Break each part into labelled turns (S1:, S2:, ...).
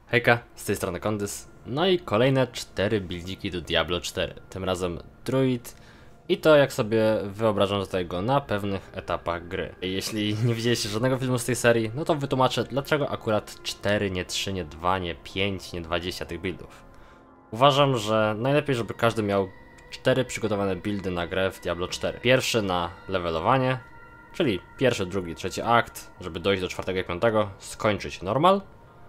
S1: Hejka, z tej strony Kondys. No i kolejne 4 buildziki do Diablo 4. Tym razem druid. I to jak sobie wyobrażam tutaj go na pewnych etapach gry. Jeśli nie widzieliście żadnego filmu z tej serii, no to wytłumaczę dlaczego akurat 4, nie 3, nie 2, nie 5, nie 20 tych buildów. Uważam, że najlepiej żeby każdy miał 4 przygotowane buildy na grę w Diablo 4. Pierwszy na levelowanie, czyli pierwszy, drugi, trzeci akt, żeby dojść do 4 i 5, skończyć normal.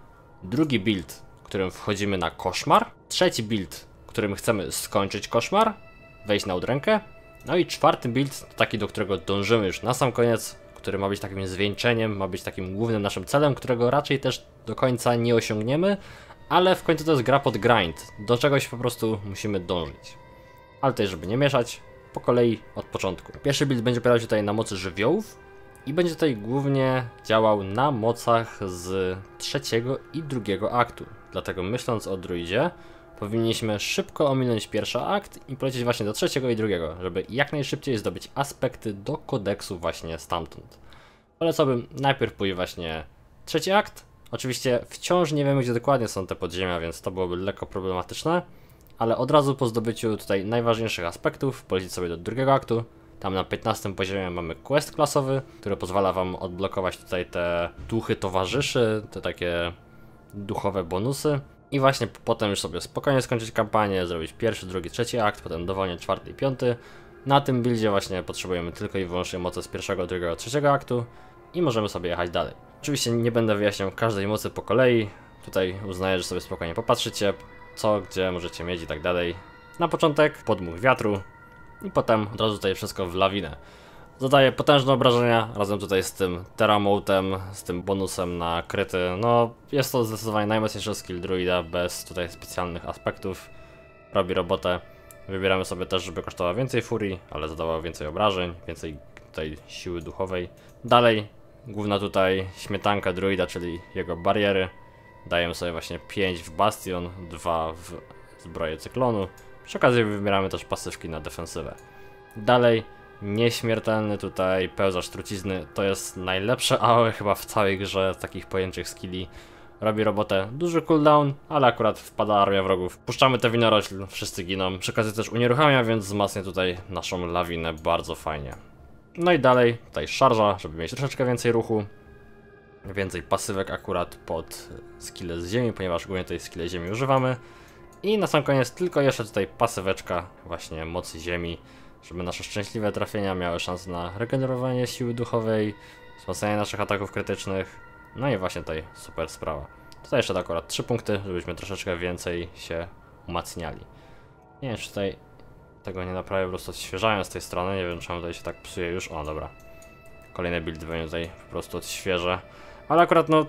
S1: Drugi build, którym wchodzimy na koszmar. Trzeci build, którym chcemy skończyć koszmar, wejść na udrękę. No i czwarty build, to taki, do którego dążymy już na sam koniec, który ma być takim zwieńczeniem, ma być takim głównym naszym celem, którego raczej też do końca nie osiągniemy, ale w końcu to jest gra pod grind, do czegoś po prostu musimy dążyć. Ale tutaj, żeby nie mieszać, po kolei od początku. Pierwszy build będzie opierał się tutaj na mocy żywiołów i będzie tutaj głównie działał na mocach z trzeciego i drugiego aktu. Dlatego myśląc o druidzie, powinniśmy szybko ominąć pierwszy akt i polecieć właśnie do trzeciego i drugiego, żeby jak najszybciej zdobyć aspekty do kodeksu właśnie stamtąd. Polecałbym najpierw pójść właśnie trzeci akt. Oczywiście wciąż nie wiemy, gdzie dokładnie są te podziemia, więc to byłoby lekko problematyczne, ale od razu po zdobyciu tutaj najważniejszych aspektów polecieć sobie do drugiego aktu. Tam na 15 poziomie mamy quest klasowy, który pozwala wam odblokować tutaj te duchy towarzyszy, te takie duchowe bonusy. I właśnie potem już sobie spokojnie skończyć kampanię, zrobić pierwszy, drugi, trzeci akt, potem dowolnie czwarty i piąty. Na tym buildzie właśnie potrzebujemy tylko i wyłącznie mocy z pierwszego, drugiego, trzeciego aktu i możemy sobie jechać dalej. Oczywiście nie będę wyjaśniał każdej mocy po kolei, tutaj uznaję, że sobie spokojnie popatrzycie, co, gdzie możecie mieć i tak dalej. Na początek podmuch wiatru i potem od razu tutaj wszystko w lawinę. Zadaje potężne obrażenia, razem tutaj z tym Teramotem, z tym bonusem na kryty. No, jest to zdecydowanie najmocniejszy skill druida, bez tutaj specjalnych aspektów. Robi robotę. Wybieramy sobie też, żeby kosztowało więcej furii, ale zadawało więcej obrażeń, więcej tutaj siły duchowej. Dalej, główna tutaj śmietanka druida, czyli jego bariery. Dajemy sobie właśnie 5 w Bastion, 2 w zbroję cyklonu. Przy okazji wybieramy też pasywki na defensywę. Dalej, nieśmiertelny tutaj pełzacz trucizny, to jest najlepsze AoE chyba w całej grze takich pojęczych skilli. Robi robotę, duży cooldown, ale akurat wpada armia wrogów. Puszczamy tę winorośl, wszyscy giną. Przy okazji też unieruchamia, więc wzmacnia tutaj naszą lawinę bardzo fajnie. No i dalej, tutaj szarża, żeby mieć troszeczkę więcej ruchu. Więcej pasywek akurat pod skille z ziemi, ponieważ głównie tej skille ziemi używamy. I na sam koniec tylko jeszcze tutaj pasyweczka właśnie mocy ziemi, żeby nasze szczęśliwe trafienia miały szansę na regenerowanie siły duchowej, wzmacnianie naszych ataków krytycznych. No i właśnie tutaj super sprawa. Tutaj jeszcze tak akurat 3 punkty, żebyśmy troszeczkę więcej się umacniali. Nie wiem, czy tutaj tego nie naprawię, po prostu odświeżając z tej strony, nie wiem czemu tutaj się tak psuje już. O, dobra. Kolejne buildy będzie tutaj po prostu odświeżę. Ale akurat no,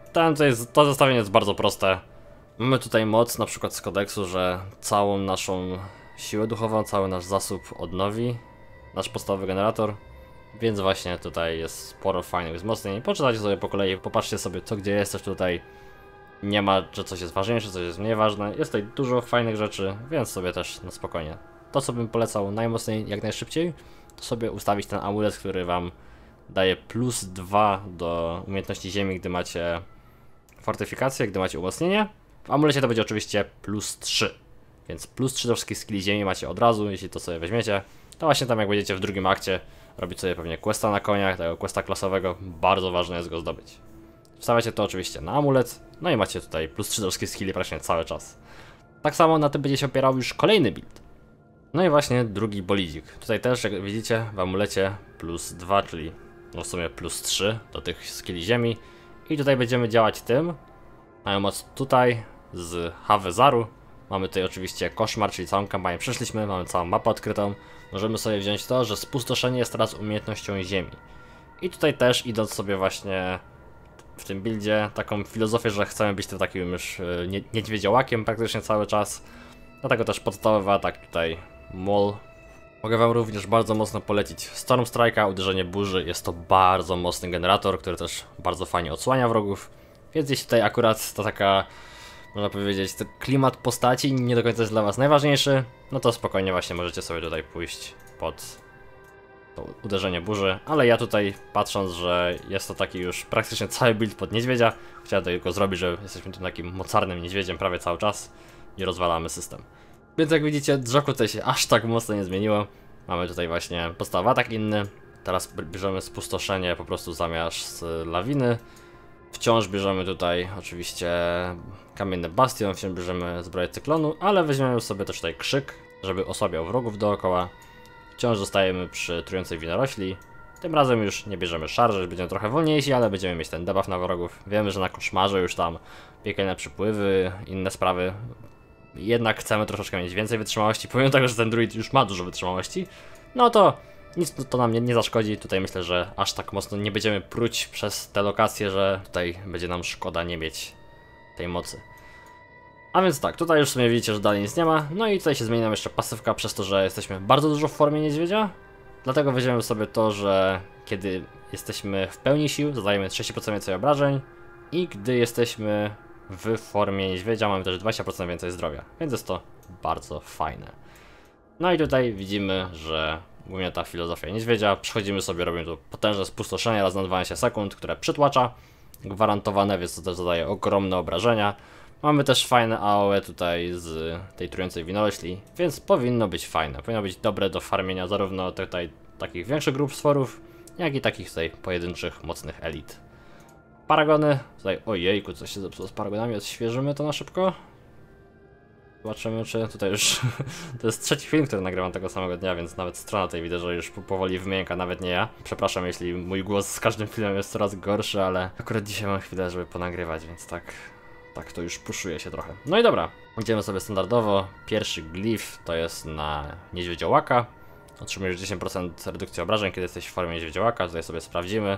S1: to zestawienie jest bardzo proste. Mamy tutaj moc na przykład z kodeksu, że całą naszą siłę duchową, cały nasz zasób odnowi nasz podstawowy generator, więc właśnie tutaj jest sporo fajnych wzmocnień. Poczytajcie sobie po kolei, popatrzcie sobie co gdzie jest, też tutaj nie ma, że coś jest ważniejsze, coś jest mniej ważne, jest tutaj dużo fajnych rzeczy, więc sobie też na spokojnie. To co bym polecał najmocniej, jak najszybciej, to sobie ustawić ten amulet, który wam daje plus 2 do umiejętności ziemi, gdy macie fortyfikację, gdy macie umocnienie. W amulecie to będzie oczywiście plus 3. Więc plus 3 do wszystkich skilli ziemi macie od razu, jeśli to sobie weźmiecie. To właśnie tam jak będziecie w drugim akcie robić sobie pewnie questa na koniach, tego questa klasowego, bardzo ważne jest go zdobyć. Wstawiacie to oczywiście na amulet, no i macie tutaj plus 3 do wszystkich skilli praktycznie cały czas. Tak samo na tym będzie się opierał już kolejny build. No i właśnie drugi bolidzik. Tutaj też jak widzicie w amulecie plus 2, czyli no w sumie plus 3 do tych skilli ziemi. I tutaj będziemy działać tym. Mają moc tutaj z Hawezaru. Mamy tutaj oczywiście koszmar, czyli całą kampanię przeszliśmy, mamy całą mapę odkrytą. Możemy sobie wziąć to, że spustoszenie jest teraz umiejętnością ziemi. I tutaj też idąc sobie właśnie w tym buildzie taką filozofię, że chcemy być tym takim już niedźwiedziołakiem praktycznie cały czas. Dlatego też podstawowy atak tutaj Mol. Mogę wam również bardzo mocno polecić Storm Strike'a, uderzenie burzy. Jest to bardzo mocny generator, który też bardzo fajnie odsłania wrogów. Więc jeśli tutaj akurat to taka, można powiedzieć, ten klimat postaci nie do końca jest dla was najważniejszy, no to spokojnie właśnie możecie sobie tutaj pójść pod to uderzenie burzy, ale ja tutaj patrząc, że jest to taki już praktycznie cały build pod niedźwiedzia, chciałem tylko zrobić, że jesteśmy tym takim mocarnym niedźwiedziem prawie cały czas i rozwalamy system. Więc jak widzicie, drzoku tutaj się aż tak mocno nie zmieniło. Mamy tutaj właśnie podstawowy atak inny, teraz bierzemy spustoszenie po prostu zamiast lawiny. Wciąż bierzemy tutaj oczywiście kamienny bastion, wciąż bierzemy zbroję cyklonu, ale weźmiemy sobie też tutaj krzyk, żeby osłabiał wrogów dookoła. Wciąż zostajemy przy trującej winorośli. Tym razem już nie bierzemy szarży, będziemy trochę wolniejsi, ale będziemy mieć ten debuff na wrogów. Wiemy, że na koszmarze już tam piekielne przypływy, inne sprawy. Jednak chcemy troszeczkę mieć więcej wytrzymałości, pomimo tego, że ten druid już ma dużo wytrzymałości. No to nic to nam nie zaszkodzi. Tutaj myślę, że aż tak mocno nie będziemy pruć przez te lokacje, że tutaj będzie nam szkoda nie mieć tej mocy. A więc tak, tutaj już w sumie widzicie, że dalej nic nie ma. No i tutaj się zmieni nam jeszcze pasywka przez to, że jesteśmy bardzo dużo w formie niedźwiedzia. Dlatego weźmiemy sobie to, że kiedy jesteśmy w pełni sił, zadajemy 30% więcej obrażeń. I gdy jesteśmy w formie niedźwiedzia, mamy też 20% więcej zdrowia. Więc jest to bardzo fajne. No i tutaj widzimy, że głównie ta filozofia niedźwiedzia. Przechodzimy sobie, robimy tu potężne spustoszenie raz na 12 sekund, które przytłacza. Gwarantowane, więc to też zadaje ogromne obrażenia. Mamy też fajne AOE tutaj z tej trującej winorośli, więc powinno być fajne. Powinno być dobre do farmienia zarówno tutaj takich większych grup stworów, jak i takich tutaj pojedynczych, mocnych elit. Paragony, tutaj ojejku, coś się zepsuło z paragonami, odświeżymy to na szybko. Zobaczymy, czy tutaj już to jest trzeci film, który nagrywam tego samego dnia, więc nawet strona tej widzę, że już powoli wymięka, nawet nie ja. Przepraszam, jeśli mój głos z każdym filmem jest coraz gorszy, ale akurat dzisiaj mam chwilę, żeby ponagrywać, więc tak to już puszuje się trochę. No i dobra, idziemy sobie standardowo. Pierwszy glif to jest na niedźwiedziołaka. Otrzymujesz 10% redukcji obrażeń, kiedy jesteś w formie niedźwiedziołaka. Tutaj sobie sprawdzimy.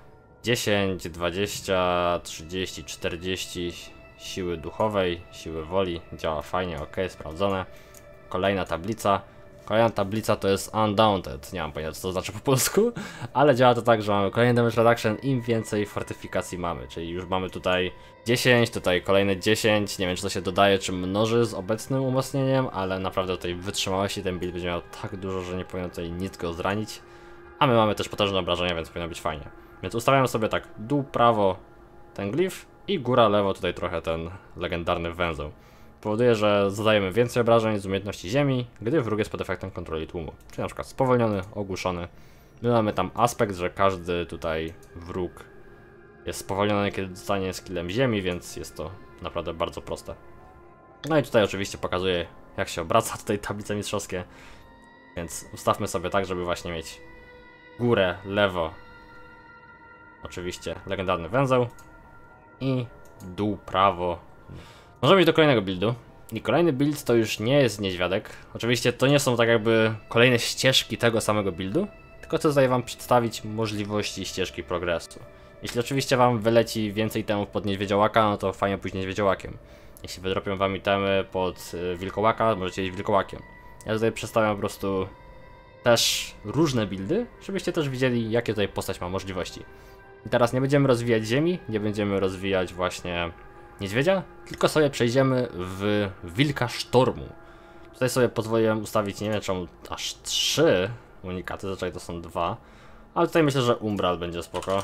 S1: 10, 20, 30, 40 siły duchowej, siły woli. Działa fajnie, ok, sprawdzone. Kolejna tablica. Kolejna tablica to jest Undaunted. Nie mam pojęcia, co to znaczy po polsku, ale działa to tak, że mamy kolejny damage reduction, im więcej fortyfikacji mamy. Czyli już mamy tutaj 10, tutaj kolejne 10. Nie wiem, czy to się dodaje, czy mnoży z obecnym umocnieniem, ale naprawdę tutaj wytrzymałości ten build będzie miał tak dużo, że nie powinno tutaj nic go zranić. A my mamy też potężne obrażenia, więc powinno być fajnie. Więc ustawiamy sobie tak dół, prawo ten glif i góra, lewo tutaj trochę ten legendarny węzeł. Powoduje, że zadajemy więcej obrażeń z umiejętności ziemi, gdy wróg jest pod efektem kontroli tłumu. Czyli na przykład spowolniony, ogłuszony. My mamy tam aspekt, że każdy tutaj wróg jest spowolniony, kiedy dostanie skillem ziemi, więc jest to naprawdę bardzo proste. No i tutaj oczywiście pokazuję, jak się obraca tutaj tablice mistrzowskie. Więc ustawmy sobie tak, żeby właśnie mieć górę, lewo. Oczywiście legendarny węzeł. I dół, prawo. Możemy iść do kolejnego buildu. I kolejny build to już nie jest niedźwiadek. Oczywiście to nie są tak jakby kolejne ścieżki tego samego buildu, tylko to zdaję wam przedstawić możliwości ścieżki progresu. Jeśli oczywiście wam wyleci więcej temów pod niedźwiedziołaka, no to fajnie pójść niedźwiedziołakiem. Jeśli wydropią wam itemy pod wilkołaka, możecie iść wilkołakiem. Ja tutaj przedstawiam po prostu też różne buildy, żebyście też widzieli, jakie tutaj postać ma możliwości. I teraz nie będziemy rozwijać ziemi, nie będziemy rozwijać właśnie niedźwiedzia, tylko sobie przejdziemy w wilka sztormu. Tutaj sobie pozwoliłem ustawić, nie wiem czemu, aż 3 unikaty, zazwyczaj to są 2. Ale tutaj myślę, że umbral będzie spoko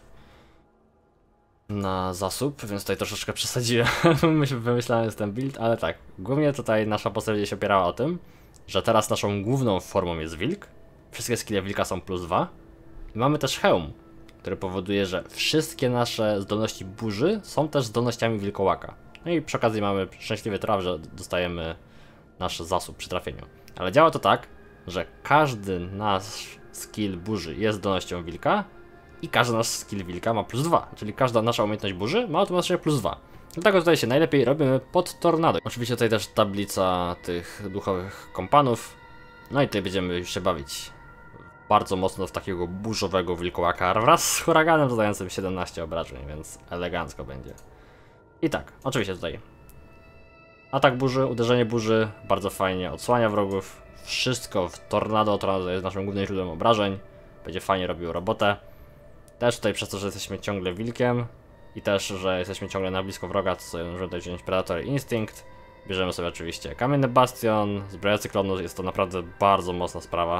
S1: na zasób, więc tutaj troszeczkę przesadziłem, wymyślałem ten build, ale tak, głównie tutaj nasza postać będzie się opierała o tym, że teraz naszą główną formą jest wilk, wszystkie skille wilka są +2 i mamy też hełm, który powoduje, że wszystkie nasze zdolności burzy są też zdolnościami wilkołaka. No i przy okazji mamy szczęśliwy traf, że dostajemy nasz zasób przy trafieniu. Ale działa to tak, że każdy nasz skill burzy jest zdolnością wilka i każdy nasz skill wilka ma +2, czyli każda nasza umiejętność burzy ma automatycznie +2. Dlatego tutaj się najlepiej robimy pod tornado. Oczywiście tutaj też tablica tych duchowych kompanów. No i tutaj będziemy już się bawić bardzo mocno w takiego burzowego wilkołaka wraz z huraganem zadającym 17 obrażeń, więc elegancko będzie. I tak, oczywiście tutaj atak burzy, uderzenie burzy, bardzo fajnie odsłania wrogów. Wszystko w tornado, tornado jest naszym głównym źródłem obrażeń. Będzie fajnie robił robotę. Też tutaj przez to, że jesteśmy ciągle wilkiem i też, że jesteśmy ciągle na blisko wroga, to sobie możemy tutaj wziąć Predator Instinct. Bierzemy sobie oczywiście kamienny bastion, zbroja cyklonu, jest to naprawdę bardzo mocna sprawa.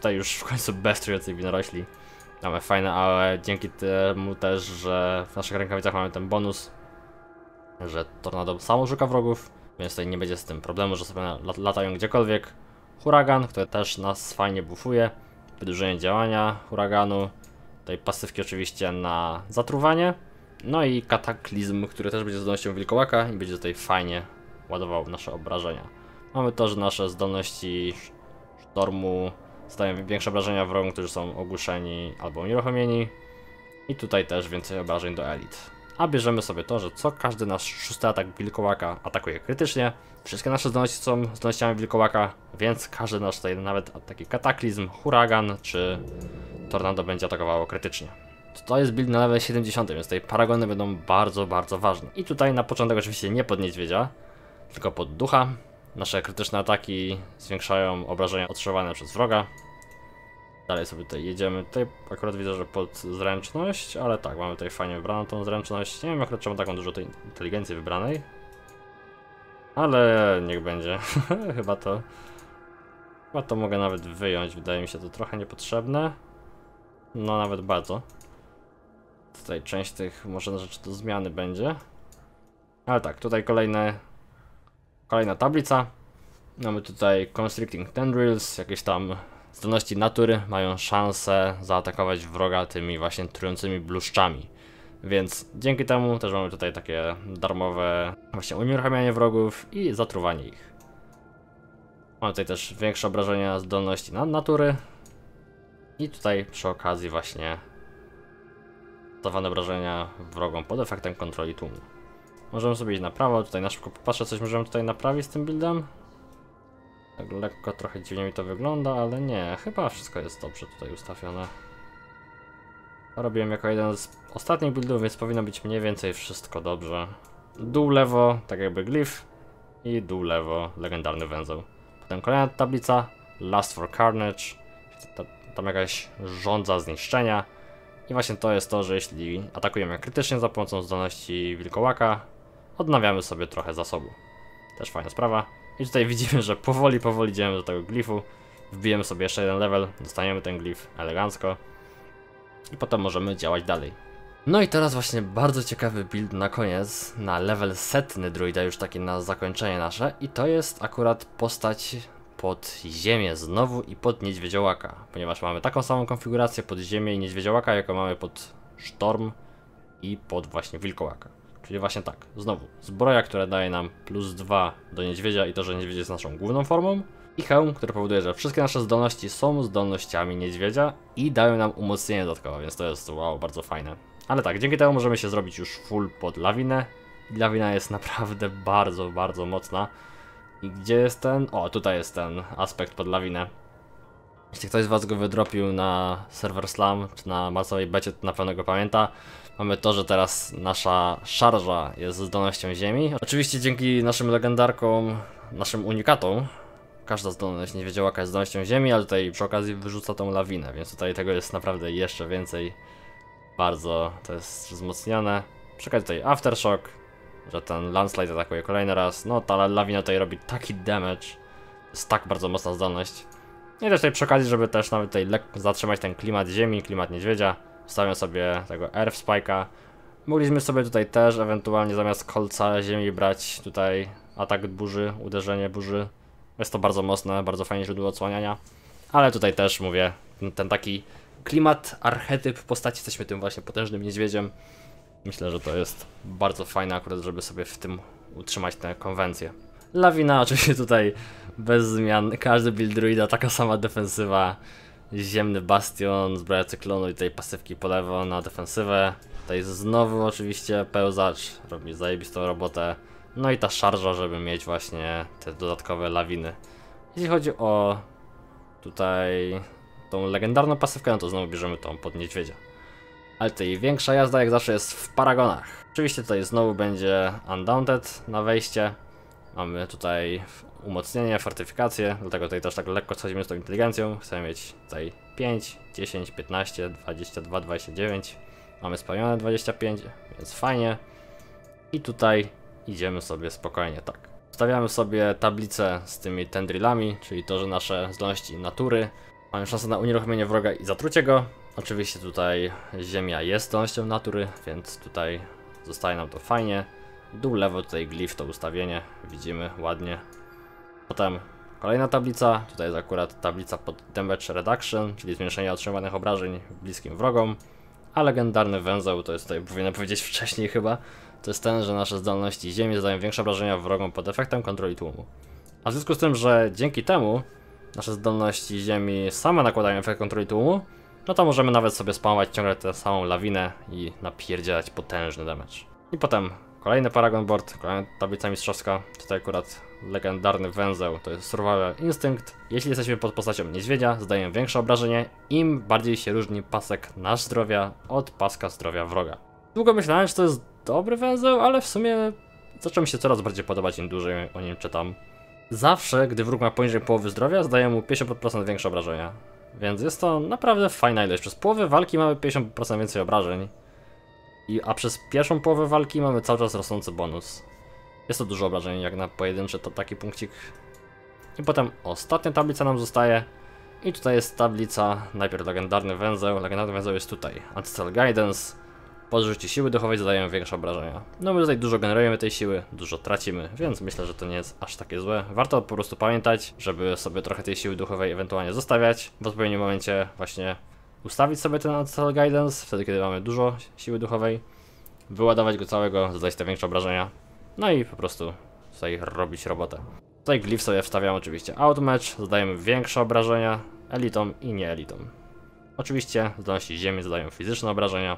S1: Tutaj już w końcu bez trujących winorośli mamy fajne, ale dzięki temu też, że w naszych rękawicach mamy ten bonus, że tornado samo szuka wrogów, więc tutaj nie będzie z tym problemu, że sobie latają gdziekolwiek. Huragan, który też nas fajnie buffuje, wydłużenie działania huraganu, tutaj pasywki oczywiście na zatruwanie, no i kataklizm, który też będzie zdolnością wilkołaka i będzie tutaj fajnie ładował nasze obrażenia. Mamy to, że nasze zdolności sztormu stają większe obrażenia wrogom, którzy są ogłuszeni albo unieruchomieni, i tutaj też więcej obrażeń do elit. A bierzemy sobie to, że co każdy nasz 6. atak wilkołaka atakuje krytycznie. Wszystkie nasze zdolności są zdolnościami wilkołaka, więc każdy nasz tutaj nawet taki kataklizm, huragan czy tornado będzie atakowało krytycznie. To jest build na level 70, więc tutaj paragony będą bardzo, bardzo ważne. I tutaj na początek oczywiście nie pod niedźwiedzia, tylko pod ducha. Nasze krytyczne ataki zwiększają obrażenia otrzymywane przez wroga. Dalej sobie tutaj jedziemy. Tutaj akurat widzę, że pod zręczność, ale tak, mamy tutaj fajnie wybraną tą zręczność. Nie wiem akurat czemu taką dużo tej inteligencji wybranej, ale niech będzie. Chyba to mogę nawet wyjąć. Wydaje mi się to trochę niepotrzebne. No nawet bardzo. Tutaj część tych może rzeczy do zmiany będzie. Ale tak, tutaj kolejna tablica. Mamy tutaj Constricting Tendrils, jakieś tam zdolności natury mają szansę zaatakować wroga tymi właśnie trującymi bluszczami. Więc dzięki temu też mamy tutaj takie darmowe właśnie unieruchamianie wrogów i zatruwanie ich. Mamy tutaj też większe obrażenia zdolności natury. I tutaj przy okazji właśnie zadawane obrażenia wrogom pod efektem kontroli tłumu. Możemy sobie iść na prawo, tutaj na szybko popatrzę, coś możemy tutaj naprawić z tym buildem. Tak lekko, trochę dziwnie mi to wygląda, ale nie, chyba wszystko jest dobrze tutaj ustawione. Robiłem jako jeden z ostatnich buildów, więc powinno być mniej więcej wszystko dobrze. Dół lewo, tak jakby glif, i dół lewo, legendarny węzeł. Potem kolejna tablica, Last for Carnage, tam jakaś żądza zniszczenia. I właśnie to jest to, że jeśli atakujemy krytycznie za pomocą zdolności wilkołaka, odnawiamy sobie trochę zasobu. Też fajna sprawa. I tutaj widzimy, że powoli idziemy do tego glifu. Wbijemy sobie jeszcze jeden level, dostaniemy ten glif elegancko. I potem możemy działać dalej. No i teraz właśnie bardzo ciekawy build na koniec, na level 100 druida, już taki na zakończenie nasze. I to jest akurat postać pod ziemię znowu i pod niedźwiedziołaka, ponieważ mamy taką samą konfigurację pod ziemię i niedźwiedziołaka, jaką mamy pod sztorm i pod właśnie wilkołaka. Czyli właśnie tak, znowu zbroja, która daje nam +2 do niedźwiedzia i to, że niedźwiedź jest naszą główną formą, i hełm, który powoduje, że wszystkie nasze zdolności są zdolnościami niedźwiedzia i dają nam umocnienie dodatkowe, więc to jest wow, bardzo fajne. Ale tak, dzięki temu możemy się zrobić już full pod lawinę. Lawina jest naprawdę bardzo, bardzo mocna. I gdzie jest ten? O, tutaj jest ten aspekt pod lawinę. Jeśli ktoś z was go wydropił na serwer Slam, czy na marcowej becie, to na pewno go pamięta. Mamy to, że teraz nasza szarża jest zdolnością ziemi. Oczywiście dzięki naszym legendarkom, naszym unikatom, każda zdolność niedźwiedziołaka jest zdolnością ziemi, ale tutaj przy okazji wyrzuca tą lawinę, więc tutaj tego jest naprawdę jeszcze więcej. Bardzo to jest wzmocnione. Przy okazji tutaj Aftershock, że ten landslide atakuje kolejny raz. No ta lawina tutaj robi taki damage. To jest tak bardzo mocna zdolność. I też tutaj przy okazji, żeby też nawet tutaj lekko zatrzymać ten klimat ziemi, klimat niedźwiedzia, wstawiam sobie tego Earth Spike'a. Mogliśmy sobie tutaj też ewentualnie zamiast kolca ziemi brać tutaj atak burzy, uderzenie burzy. Jest to bardzo mocne, bardzo fajne źródło odsłaniania. Ale tutaj też mówię, ten taki klimat, archetyp postaci, jesteśmy tym właśnie potężnym niedźwiedziem. Myślę, że to jest bardzo fajne akurat, żeby sobie w tym utrzymać tę konwencję. Lawina oczywiście tutaj bez zmian, każdy build druida, taka sama defensywa. Ziemny bastion, zbroja cyklonu i tej pasywki po lewo na defensywę. Tutaj znowu oczywiście pełzacz robi zajebistą robotę. No i ta szarża, żeby mieć właśnie te dodatkowe lawiny. Jeśli chodzi o tutaj tą legendarną pasywkę, no to znowu bierzemy tą pod niedźwiedzia. Ale tutaj większa jazda jak zawsze jest w paragonach. Oczywiście tutaj znowu będzie Undaunted na wejście. Mamy tutaj umocnienie, fortyfikację, dlatego tutaj też tak lekko schodzimy z tą inteligencją. Chcemy mieć tutaj 5, 10, 15, 22, 29. Mamy spełnione 25, więc fajnie. I tutaj idziemy sobie spokojnie, tak. Stawiamy sobie tablicę z tymi tendrilami, czyli to, że nasze zdolności natury Mamy szansę na unieruchomienie wroga i zatrucie go. Oczywiście tutaj ziemia jest zdolnością natury, więc tutaj zostaje nam to fajnie. Dół lewo tutaj glif, to ustawienie, widzimy ładnie. Potem kolejna tablica, tutaj jest akurat tablica pod damage reduction, czyli zmniejszenie otrzymywanych obrażeń bliskim wrogom. A legendarny węzeł, to jest tutaj, powinienem powiedzieć wcześniej chyba, to jest ten, że nasze zdolności ziemi zadają większe obrażenia wrogom pod efektem kontroli tłumu. A w związku z tym, że dzięki temu nasze zdolności ziemi same nakładają efekt kontroli tłumu, no to możemy nawet sobie spamować ciągle tę samą lawinę i napierdzielać potężny damage. I potem kolejny Paragon Board, kolejna tablica mistrzowska, tutaj akurat legendarny węzeł, to jest Survival Instinct. Jeśli jesteśmy pod postacią niedźwiedzia, zadają większe obrażenie, im bardziej się różni pasek nasz zdrowia od paska zdrowia wroga. Długo myślałem, że to jest dobry węzeł, ale w sumie zaczął mi się coraz bardziej podobać, im dłużej o nim czytam. Zawsze, gdy wróg ma poniżej połowy zdrowia, zdaje mu 50% większe obrażenia. Więc jest to naprawdę fajna ilość. Przez połowę walki mamy 50% więcej obrażeń. A przez pierwszą połowę walki mamy cały czas rosnący bonus. Jest to dużo obrażeń, jak na pojedynczy to taki punkcik. I potem ostatnia tablica nam zostaje. I tutaj jest tablica, najpierw legendarny węzeł. Legendarny węzeł jest tutaj. Ancestral Guidance. Po zużyciu siły duchowej zadają większe obrażenia. No my tutaj dużo generujemy tej siły, dużo tracimy, więc myślę, że to nie jest aż takie złe. Warto po prostu pamiętać, żeby sobie trochę tej siły duchowej ewentualnie zostawiać. W odpowiednim momencie właśnie ustawić sobie ten Ancestral Guidance, wtedy kiedy mamy dużo siły duchowej. Wyładować go całego, zadać te większe obrażenia. No i po prostu tutaj robić robotę. Tutaj glif sobie wstawiam oczywiście outmatch, zadajemy większe obrażenia elitom i nie elitom. Oczywiście zdolności ziemi zadają fizyczne obrażenia.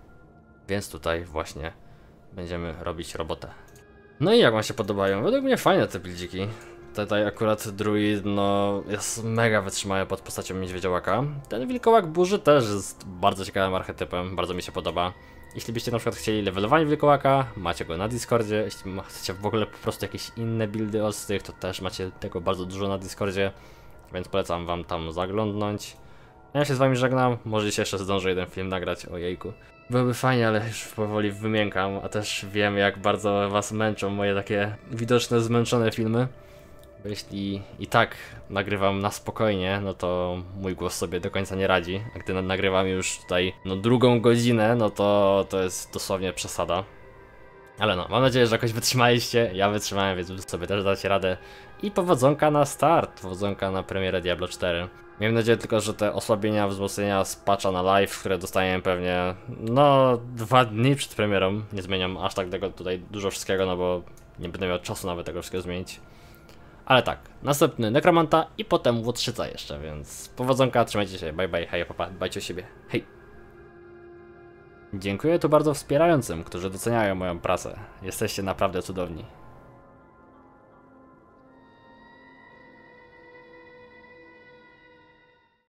S1: Więc tutaj właśnie będziemy robić robotę. No i jak wam się podobają? Według mnie fajne te buildziki. Tutaj akurat druid no jest mega wytrzymały pod postacią niedźwiedziołaka. Ten wilkołak burzy też jest bardzo ciekawym archetypem, bardzo mi się podoba. Jeśli byście na przykład chcieli levelowanie wilkołaka, macie go na Discordzie. Jeśli chcecie w ogóle po prostu jakieś inne buildy od tych, to też macie tego bardzo dużo na Discordzie. Więc polecam wam tam zaglądnąć. Ja się z wami żegnam, może się jeszcze zdążę jeden film nagrać, ojejku. Byłoby fajnie, ale już powoli wymiękam, a też wiem jak bardzo was męczą moje takie widoczne, zmęczone filmy. Bo jeśli i tak nagrywam na spokojnie, no to mój głos sobie do końca nie radzi. A gdy nagrywam już tutaj no drugą godzinę, no to jest dosłownie przesada. Ale no, mam nadzieję, że jakoś wytrzymaliście, ja wytrzymałem, więc wy sobie też dacie radę. I powodzonka na start, powodzonka na premierę Diablo 4. Miejmy nadzieję tylko, że te osłabienia, wzmocnienia z patcha na live, które dostaniemy pewnie, no 2 dni przed premierą. Nie zmieniam aż tak tego tutaj dużo wszystkiego, no bo nie będę miał czasu nawet tego wszystkiego zmienić. Ale tak, następny Nekromanta i potem Łotrzyca jeszcze, więc powodzonka, trzymajcie się, bye bye, hej, papa, dbajcie o siebie, hej. Dziękuję tu bardzo wspierającym, którzy doceniają moją pracę. Jesteście naprawdę cudowni.